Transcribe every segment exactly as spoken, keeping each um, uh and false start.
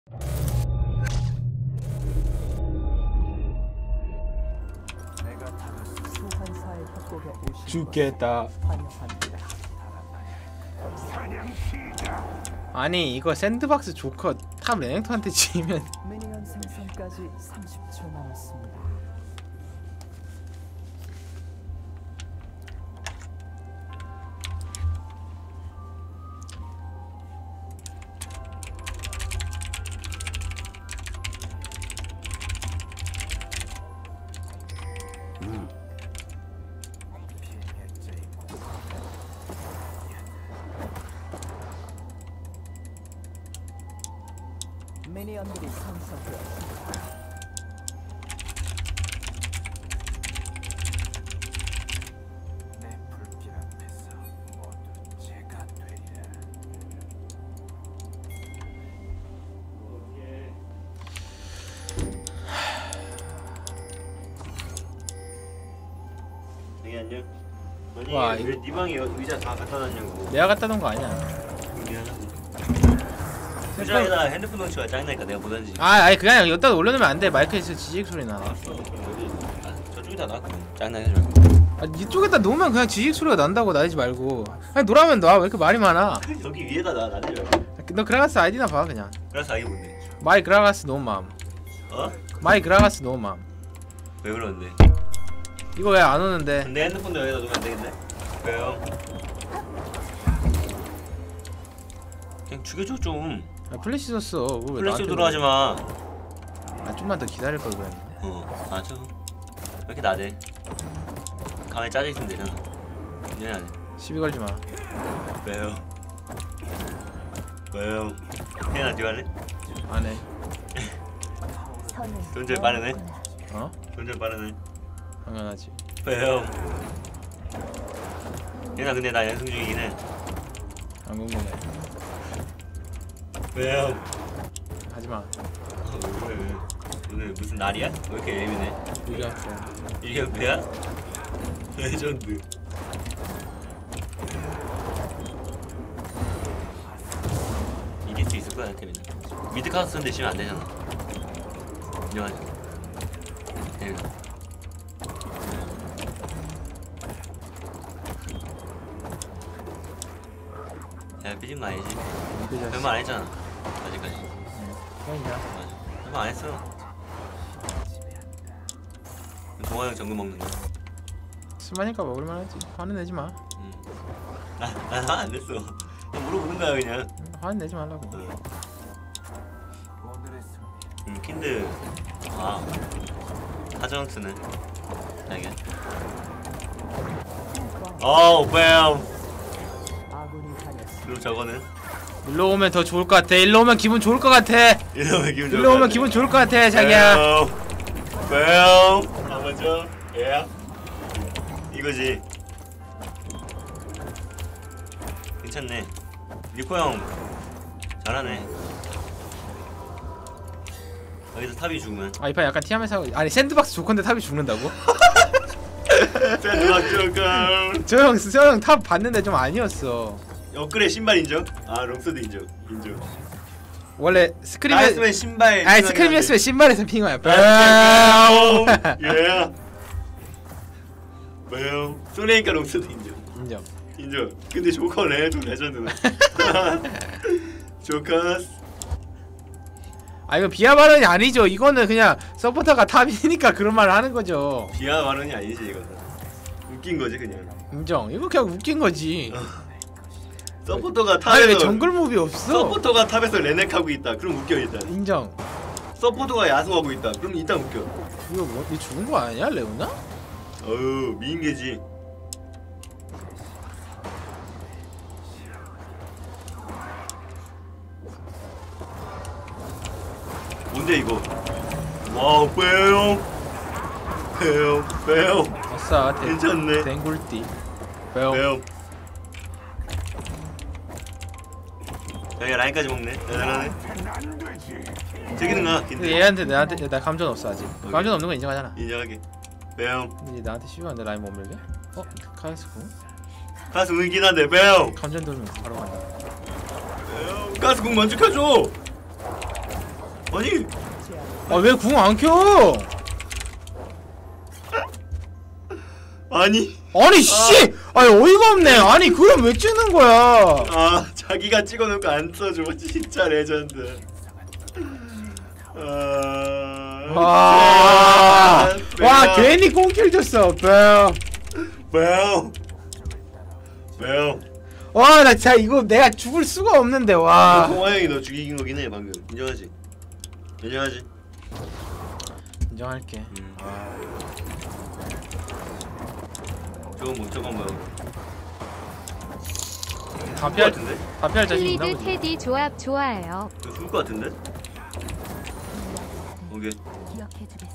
죽겠다. 아니 이거 샌드박스 조커 탑 레넥톤한테 지면 미니언 생성까지 삼십 초 남았습니다. 음. 미니언들이 생성되었습니다. 내 불길 앞에서 모두 제가 되리라. 여기 안녕. 아니 와, 왜 이거- 네 방에 여- 의자 다 갖다 놨냐고. 내가 갖다 놓은 거 아니야. 미안하다. 의자에다 핸드폰 놓치가 짜증나니까 내가 보던지. 아 아니 그게 아니라 여기다 올려놓으면 안 돼. 마이크에서 지직 소리 나. 아, 저쪽에다 놨거든. 짜증나게 하지 말고. 아 이쪽에다 놓으면 그냥 지직 소리가 난다고. 나대지 말고. 아니 노라면 놔. 왜 이렇게 말이 많아. 여기 위에다 놔 놔대지 말고. 너 그라가스 아이디나 봐 그냥. 그래서 아기 뭔데? 마이 그라가스 노맘. 어? 마이 그라가스 노맘. 왜 그러는데? 이거 왜 안 오는데? 내 핸드폰도 여기다 놓으면 안 되겠네? 왜요? 그냥 죽여줘 좀. 아, 플래시 썼어. 그거 왜 플래시 나한테 들어가지 마. 그래? 아 좀만 더 기다릴 걸 그랬는데. 어, 맞아. 왜 이렇게 나대? 가만히 짜져 있으면 되잖아. 이해는 안 해. 시비 걸지 마. 왜요? 왜요? 혜연아 뒤 갈래? 안 해. 존재 빠르네? 어? 존재 빠르네. 당연하지. 왜요? 혜연아 근데 나 연승 중이긴 해. 안 궁금해. 왜요? 하지 마. 어, 왜, 왜? 오늘 무슨 날이야? 왜 이렇게 예민해? 이겨. 이게 배야? 레전드. 이길 수 있을 거야 태민아. 미드 카스인데 지면 안 되잖아. 인정하지? 태민아. 야 삐진 거 아니지? 별말 안 했잖아 아직까지. 형이야. 맞아. 별말 안 했어. 동아 형 정글 먹는 거. 술마니까 먹을만 하지. 화는 내지 마. 응. 나나안 냈어. 그냥 물어보는 거야 그냥. 응, 화는 내지 말라고. 오늘의 승리. 음, 킨드. 아. 하정트는. 알게. 오, 뱀. 아군이 당했습니다. 그리고 저거는. 일로 오면 더 좋을 것 같아. 일로 오면 기분 좋을 것 같아. 이러면 기분 좋을 일로 오면 것 기분 좋을 것 같아, 자기야. 뱀. 한번 줘. 예. 이거지. 괜찮네. 리코 형 잘하네. 여기서 탑이 죽으면. 아, 이 판 약간 티하면서 하고. 아니, 샌드박스 조건데 탑이 죽는다고? 샌드박스 조건. 저 형, 저 형 탑 봤는데 좀 아니었어. 어 그래 신발 인정? 아 롱서드 인정. 인정. 원래 스크림에 나이스맨 신발. 아니 스크림이었으면 신발에서 핑어야. 예. 왜요? 소니니까 롱서드 인정. 인정. 인정. 근데 조커네 좀 레전드네. 조커스. 아 이거 비하 발언이 아니죠. 이거는 그냥 서포터가 탑이니까 그런 말을 하는 거죠. 비하 발언이 아니지 이거는. 웃긴 거지 그냥. 인정. 이거 그냥 웃긴 거지. 서포터가 아니 왜 탑에서 정글 몹이 없어? 서포터가 탑에서 레넥하고 있다. 그럼 웃겨 일단. 인정. 서포터가 야수하고 있다. 그럼 일단 웃겨. 이거 뭐, 이 죽은 거 아니야, 레오나? 어우 미인계지. 뭔데 이거? 와우 빼용 빼용 빼용. 아싸, 대, 괜찮네. 댕굴띠. 배워. 빼용. 여기 라인까지 먹네. 대단하네. 저기는 가. 근데 근데 얘한테 내한테 나 감전 없어 아직. 오케이. 감전 없는 거 인정하잖아. 인정하게. 빼용. 근데 얘 나한테 쉬우한데 라인 못 밀게? 어? 카이스고? 가스 울긴 한데 빼용. 감전 돌면 바로 간다. 빼용. 가스국 먼저 켜줘. 아니 아 왜 궁 안 켜? 아니 아니 씨! 아니 어이가 없네. 아니 그럼 왜 찍는 거야? 아 자기가 찍어놓고 안 써줘. 진짜 레전드. 아... 와, 매우. 와 괜히 꽁킬 줬어. 매우. 매우 매우. 와 나 진짜 이거 내가 죽을 수가 없는데 와. 동아 형이 너 죽이긴 거긴 해 방금. 인정하지? 인정하지? 인정할게. 음. 아. 저거 뭐 저거 뭐 다 죽을 것 피할 같은데? 다 피할 자신 있나 플리드 보지. 테디 조합 좋아요. 이거 죽을 것 같은데? 오케이. 기억해주겠어.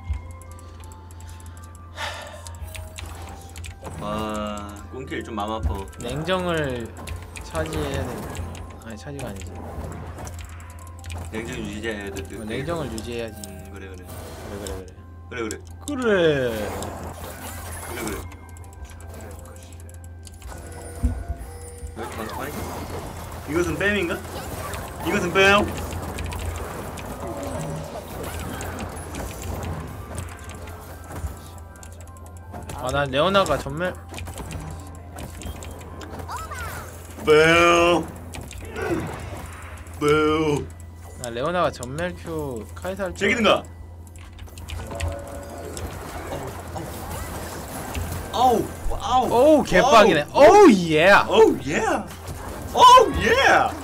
아 꽁킬 좀 마음 아파. 냉정을 차지해야 돼. 아니 차지가 아니지. 냉정 유지해야 돼. 어, 냉정을 유지해야지. 음 그래 그래 그래 그래 그래. 그래 그래 그래. 그래 그래. 왜 이렇게 반짝하니? 이것은 뺨인가? 이것은 뺨? 아 난 레오나가 전멸. 뺨. 뺨. 나 레오나가 전멸 큐 카이사 할 줄. 제기든가. 아우 아우. 오우 개빡이네. 오우 예. 오우 예. 오우 예.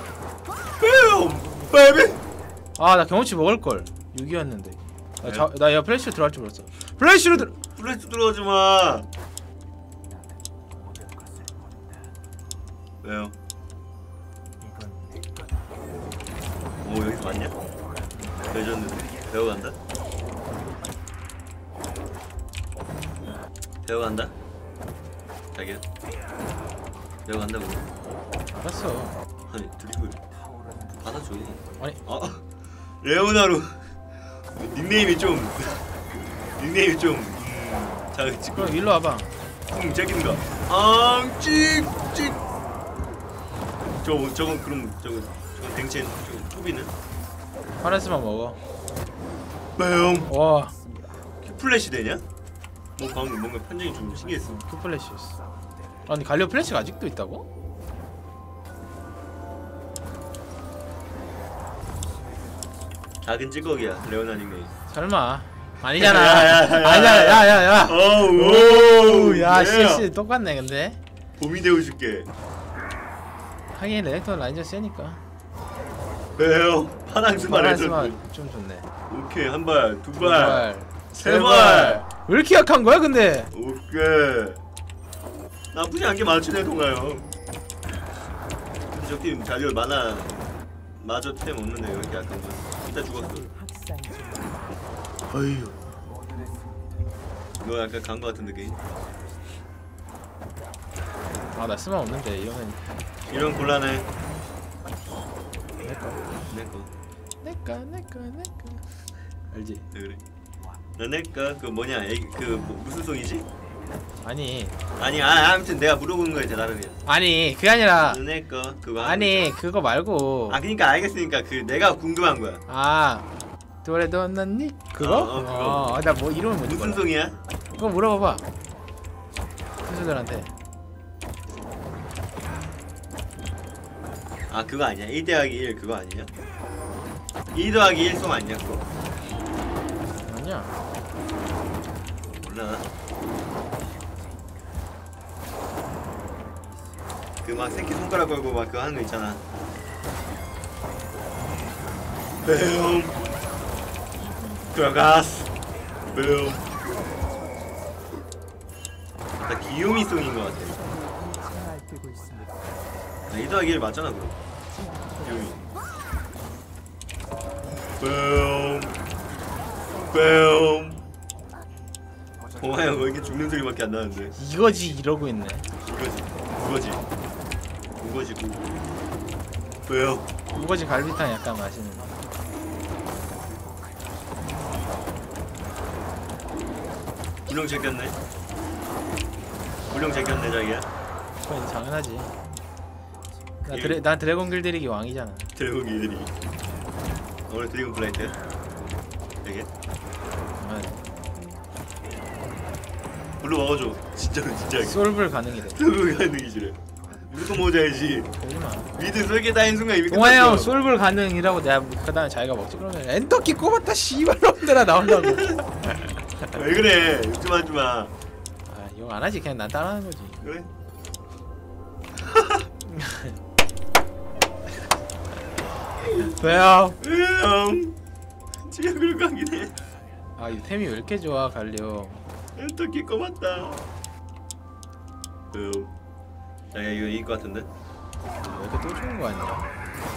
뺨. 베이비. 아 나 경험치 먹을 걸. 육이었는데. 네? 나야 플래시로 들어갈 줄 몰랐어. 플래시로 들. 플래시 들어가지 마. 왜요? 오 여기서 맞냐? 레전드. 배워간다. 배워간다. 자기야. 배워간다고. 알았어. 아니 드리블 받아줘. 아니 아 레오나로 닉네임이 좀 닉네임이 좀 음, 자 지금 그럼 일로 와봐. 음 제긴가 앙찍찍 저거 저건 그럼 저거 저건 댕첸 저거 초비는 파란스만 먹어. 뿅 와 플래시 되냐? 뭐 방금 뭔가 판정이 좀 신기했어. 큐 플래시였어. 아니 갈리오 플래시가 아직도 있다고? 작은 찌꺼기야 레오나 닉네임. 설마 아니잖아. 야, 야, 야, 야, 아니잖아. 야야야. 어우 야 예. 씨씨 똑같네 근데. 봄이 되어줄게. 하긴 레넥톤 라인저 세니까. 왜요? 파랑스만 파란스만 레전드. 좀 좋네. 오케이 한 발, 두 두 발, 발, 세 세 발. 발. 왜 이렇게 약한 거야 근데? 오케이. 나쁘지 않게 맞추네 동아요. 근데 저팀 자리를 많아. 마저 템 없는데 왜 이렇게 약한 거야? 이따 죽었어. 학살 중. 어휴. 너 약간 간 거 같은 느낌? 아 나 스마 없는데 이러면 이런 곤란해. 내꺼 내꺼. 내꺼 내꺼 내꺼. 알지? 왜 그래? 나 내꺼 그 뭐냐? 애기, 그 뭐, 무슨 송이지? 아니 아니 아 아무튼 내가 물어보는 거에 대답을 해. 아니 그게 아니라 내꺼 그거. 하는 아니 그거 말고 아 그니까 알겠으니까 그 내가 궁금한 거야. 아 도레도 언니 그거? 어, 어, 그거. 나 뭐 이름을 못 무슨 몰라. 송이야? 그거 물어봐봐 투수들한테. 아 그거 아니야? 일 더하기 일 그거 아니야? 이 더하기 일 송 아니야 그거? 아니야. 몰라. 그 막 새끼 손가락 걸고 막 그거 하는 거 있잖아. 뱀 들어갔어. 뱀. 나 귀요미 송인 것 같아. 날뛰고 있습니다. 나 이 더하기 일 맞잖아 그거. 귀요미. 뱀. 뱀. 동아 형 왜 이렇게 죽는 소리밖에 안 나는데? 이거지 이러고 있네. 이거지. 그거지. 그거지 그거. 왜요? 우거지 갈비탕 약간 맛있는. 물렁 제꼈네. 물렁 제꼈네 자기야. 그건 당연하지. 나 예. 드래 난 드래곤 길들이기 왕이잖아. 드래곤 길들이. 어 오늘 드래곤 블라이트 되게 아, 불러 먹어줘. 진짜로 진짜. 솔블 가능이래. 솔블 가능이지래. 무조건 먹어야지. 그러지마. 미드 쏠게 다인 순간 이미 동아야 형 끝났어. 솔블 가능이라고 내가 그 다음에 자기가 먹지 그러면 엔더키 꼽았다 씨발놈들아 나온다고. 왜 그래? 욕좀 하지 마. 아 이거 안 하지 그냥 난 따라하는 거지. 그래? 왜요? 음, 지가 그럴 거 같긴 해. 아 이 템이 왜 이렇게 좋아 갈려. 엔터키 꺼봤다. 음, 야 이거 이길 것 같은데? 왜 이렇게 또 좋은 거 아니야?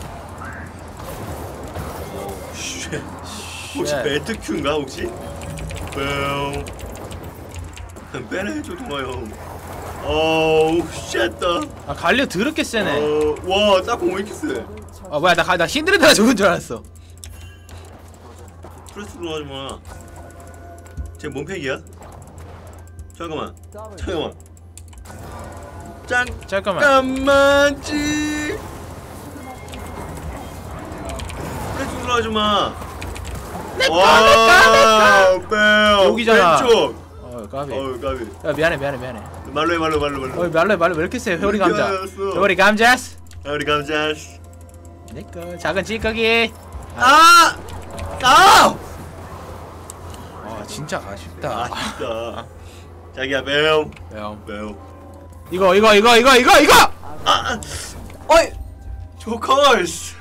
오, 쉣. 혹시 쉣. 배트 큐인가 혹시? 뿅. 빼라 해줘 동아 형. 어우 쉣다. 아 갈려 더럽게 세네. 어, 와 짝꿍 왜 이렇게 세? 아 뭐야 나, 나 신드레다가 죽은 줄 알았어. 프레스로 하지 마. 쟤 몸팩이야? 잠깐만. 잠깐만. 짠. 잠깐만. 잠깐만지. 프레스로 하지 마. 와, 빼요. 여기잖아. 왼쪽. 어 까비. 어우 까비. 야 미안해 미안해 미안해. 말로 해 말로 말로 말로. 어 말로 해 말로 왜 이렇게 세? 회오리 감자. 미안했어. 회오리 감자스. 우리 감자스. 내꺼 작은 찌꺼기. 아! 아! 아 진짜 아쉽다. 아쉽다. 자기야 매우 왜요? 매우. 이거 이거 이거 이거 이거 이거. 아! 어이! 조커스!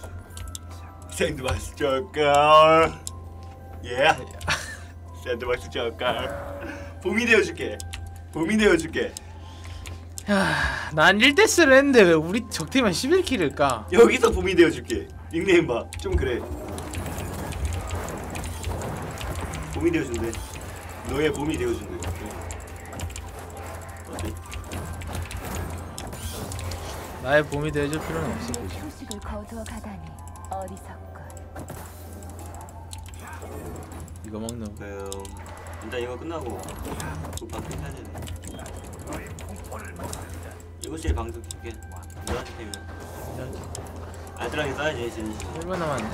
샌드박스 조커. 예. 샌드박스 조커. 봄이 되어줄게. 봄이 되어줄게. 야, 난 일 대 쓰를 했는데 왜 우리 적팀은 십일 킬일까? 여기서 봄이 되어줄게. 닉네임 봐. 좀 그래. 봄이 되어준대. 너의 봄이 되어준대. 어때? 나의 봄이 되어줄 필요는 없어 내 보지. 소식을 거두어 가다니 어리석군. 이거 먹는 거. 음, 일단 이거 끝나고 그 방송 해야 되네. 일곱 시에 방송 킬게. 너한테 되면 알뜰하게 써야지 진짜. 일 분 남았네.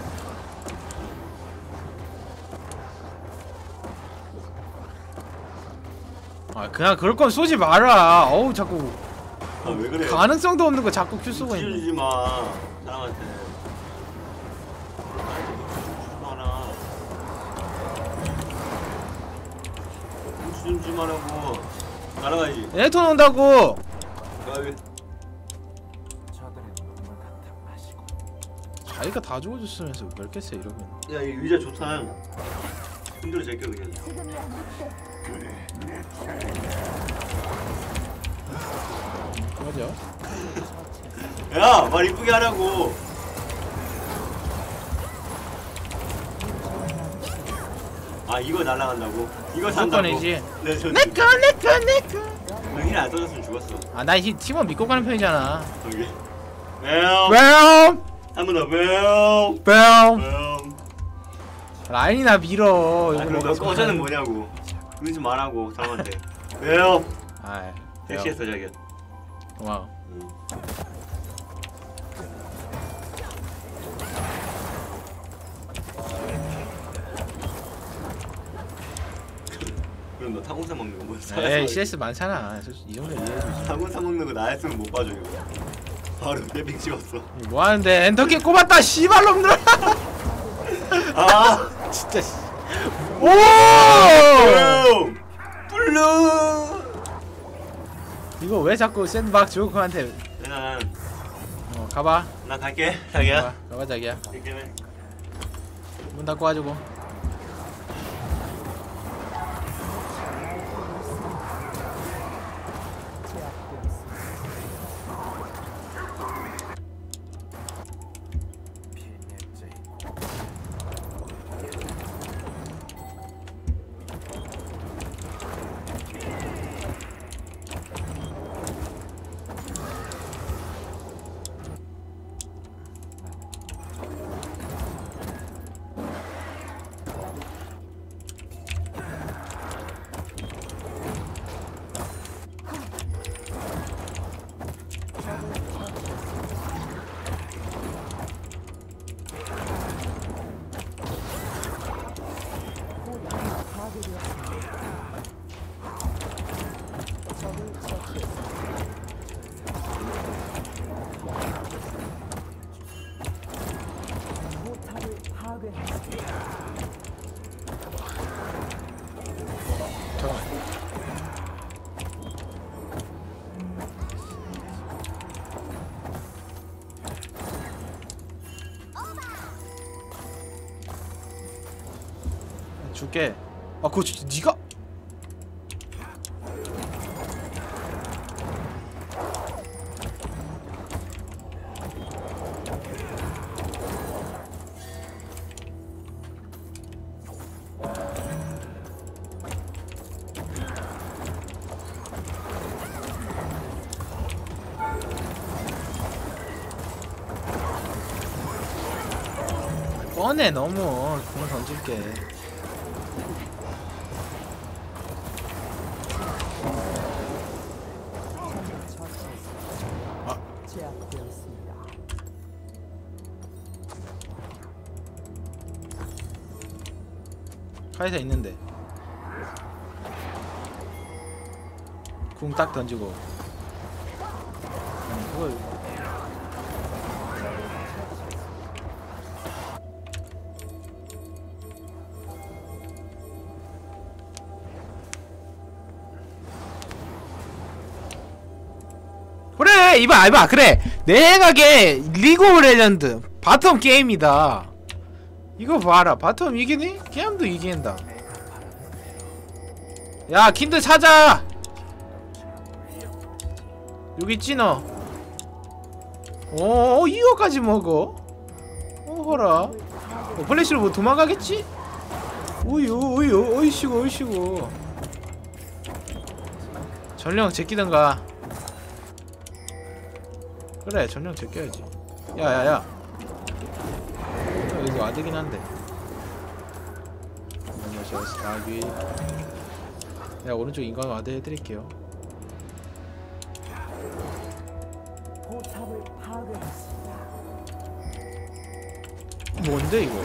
아 그냥 그럴 거면 쏘지 마라. 어우 자꾸 아 왜 그래? 가능성도 없는 거 자꾸 큐 쏘고 있네. 찢어지지 마 사람한테. 하나. 찢어지지 말라고. 날아가야지. 에톤 온다고. 가위. 저들의 눈물 한탕 마시고 자기가 다 죽어줬으면서 왜 이렇게 세 이러면. 야, 이 의자 좋다. 힘들어 제껴 그냥. 맞아. 야, 말 이쁘게 하라고. 아, 이거 날아간다고? 이거 산다고? 무조건이지. 네, 저 내꺼 내꺼 내꺼. 힐안 써줬으면 죽었어. 아나 팀원 믿고 가는 편이잖아. 저기. 매우. 뱀 한번 더 매우. 뱀. 매우. 라인이나 밀어. 아, 이거 그럼 너 먹어서. 꺼져는 뭐냐고. 그러지 말라고 사람한테. 매우. 아이. 섹시했어 자기야. 고마워. 응. 그럼 너 타공사 먹는 거 뭐야? 에이 씨에스 많잖아. 이 정도 이해해주지. 타공사 먹는 거 나였으면 못 봐줘 이거. 바로 내빙 찍었어. 뭐 하는데 엔터키 꼽았다 씨발놈들아. 아! 진짜. 씨. 오! 오! 블루! 이거 왜 자꾸 샌드박스 조커한테. 난, 어 가봐. 나 갈게 자기야. 가봐, 가봐 자기야. 이렇게 문 닫고 와주고. 비밀제 파괴했습니다. 잠깐만. 줄게. 아 그거 진짜 니가 뻔해 너무. 그만 던질게. 아. 제압되었습니다. 카이사 있는데 궁 딱 던지고. 아니 그걸 그래 이봐 이봐 그래 내 생각에 리그 오브 레전드 바텀 게임이다. 이거 봐라 바텀 이기니? 게임도 이긴다. 야 킨드 찾아. 여기 있지 너. 어 이거까지 먹어. 어허라. 어, 플래시로 뭐 도망가겠지? 우유 우유 어이씨고 어이씨고. 전령 제끼던가. 그래 전령 제껴야지. 야야야 여기 와드긴 한데. 안녕하세요 스타귀. 야 오른쪽 인간 와드 해드릴게요. 포탑을 파괴했습니다. 뭔데 이거?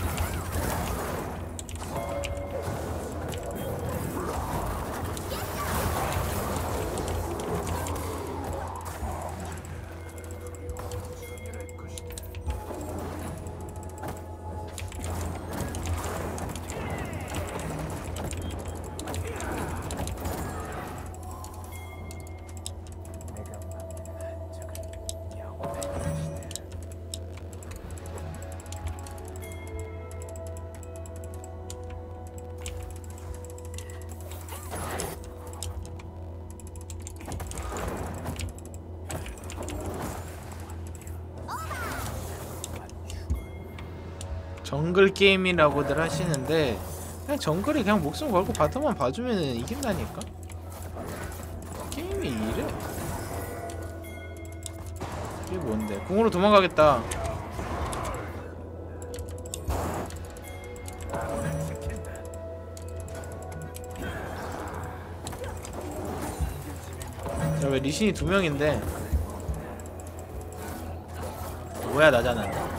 정글 게임이라고들 하시는데 그냥 정글이 그냥 목숨 걸고 바텀만 봐주면 이긴다니까? 게임이 이래. 이게 뭔데? 궁으로 도망가겠다. 야, 왜 리신이 두 명인데? 뭐야 나잖아.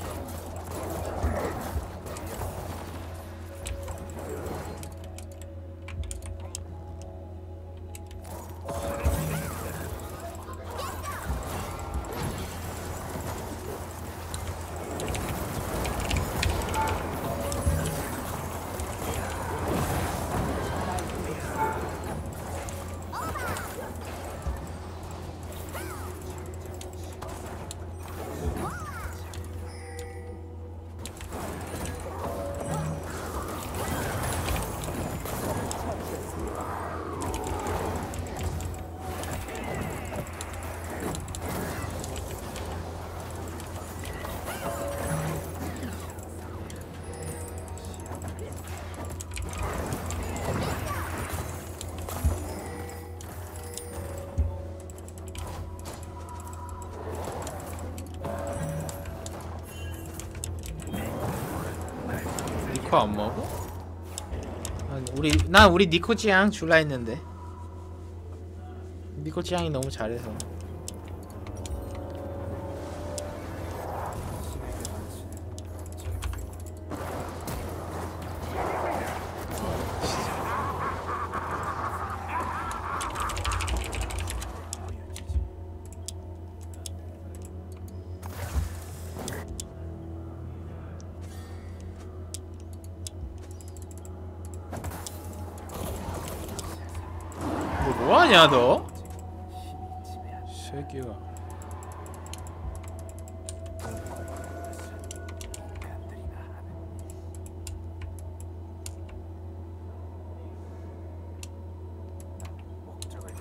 니코 안 먹어? 아, 우리 난 우리 니코 찌양 줄라 했는데 니코 찌양이 너무 잘해서. 뭐하냐 너? 힘이 지배한 새끼가. 인간들이나 하는 난 목적을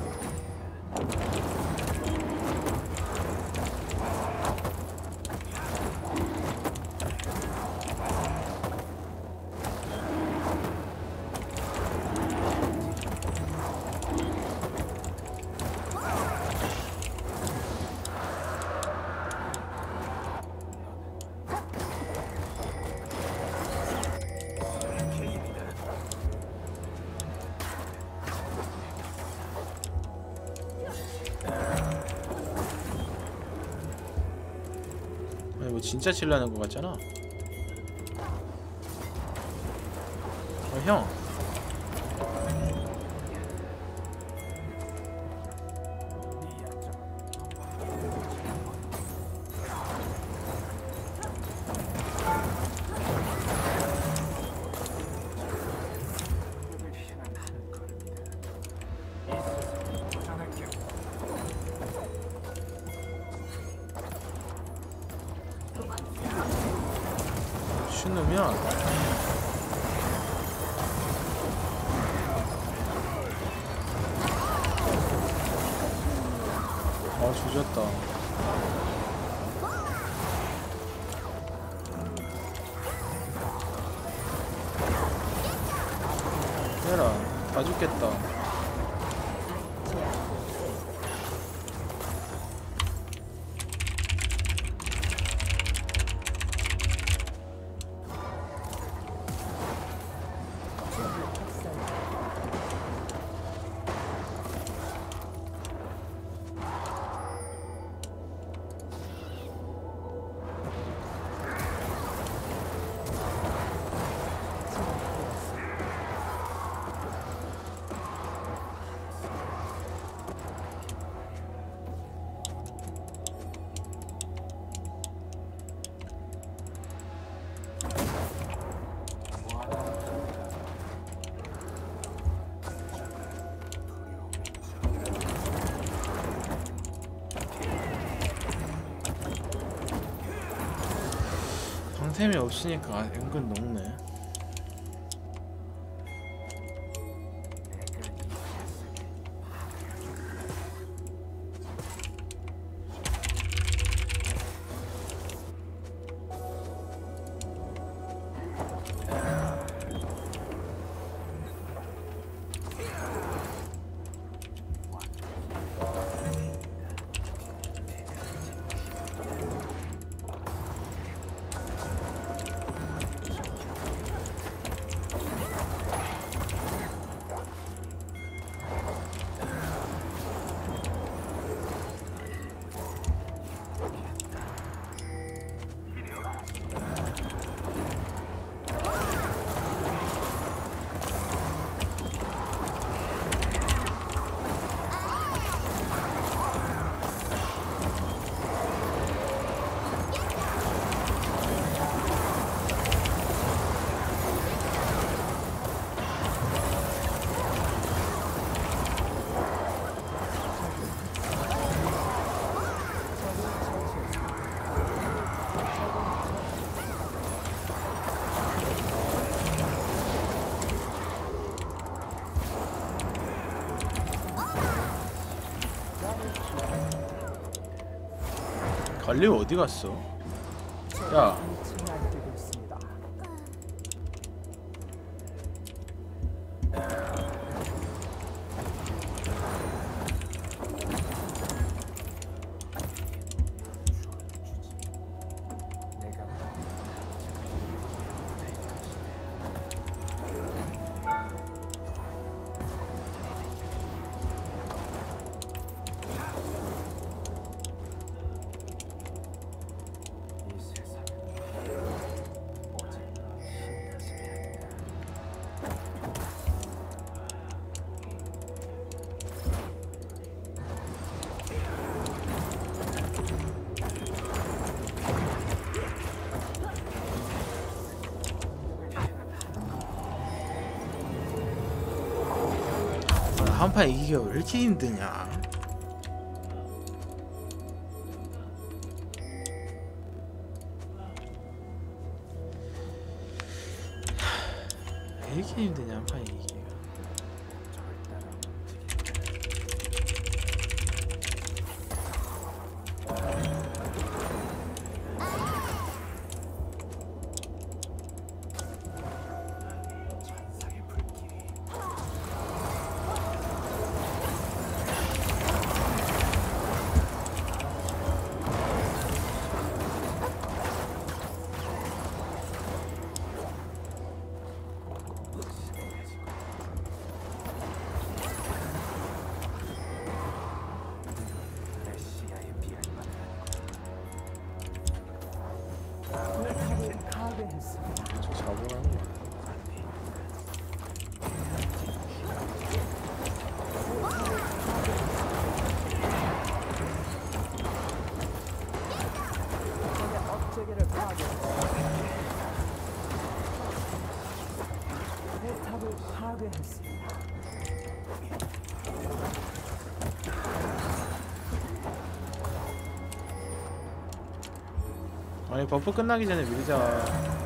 아니 뭐 진짜 칠라는 거 같잖아. 어 형. 네 약점은 공격을 향한 한 걸음이다. 이 세상을 도전할게요. 신놈이야. 아 조졌다. 해라. 다 죽겠다. 방템이 없으니까 은근 녹네. 갈리오 어디 갔어? 야, 날뛰고 있습니다. 내가 이 세상은 한 판 이기기가 왜 이렇게 힘드냐? 왜 이렇게 힘드냐 한 판 이기기가. 포탑을 파괴했습니다. 저 잡으라는 거야. 적의 업체계를 파괴했습니다. 포탑을 파괴했습니다. 아니 버프 끝나기 전에 밀자.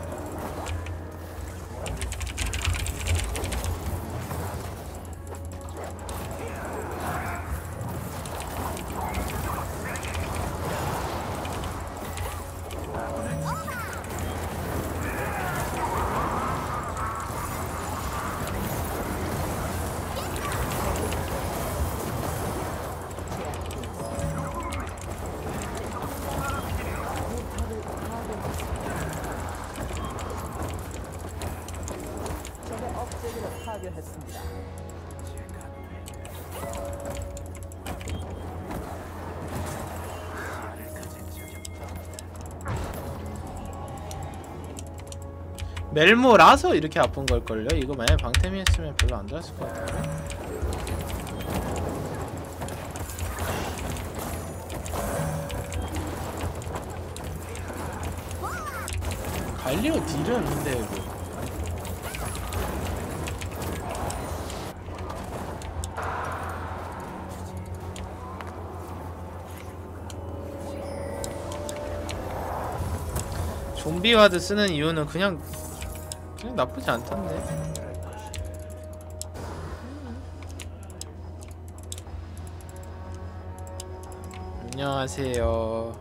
포탑을 파괴했습니다. 적의 업체계를 파괴했습니다. 멜모라서 이렇게 아픈 걸걸요? 이거 만약에 방템이었으면 별로 안 좋았을 것 같아요. 갈리오 딜은 근데 이거 좀비 와드 쓰는 이유는 그냥 그냥 나쁘지 않던데. 안녕하세요.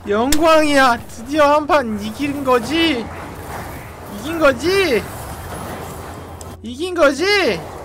영광이야. 드디어 한 판 이긴 거지? 이긴 거지? 이긴 거지?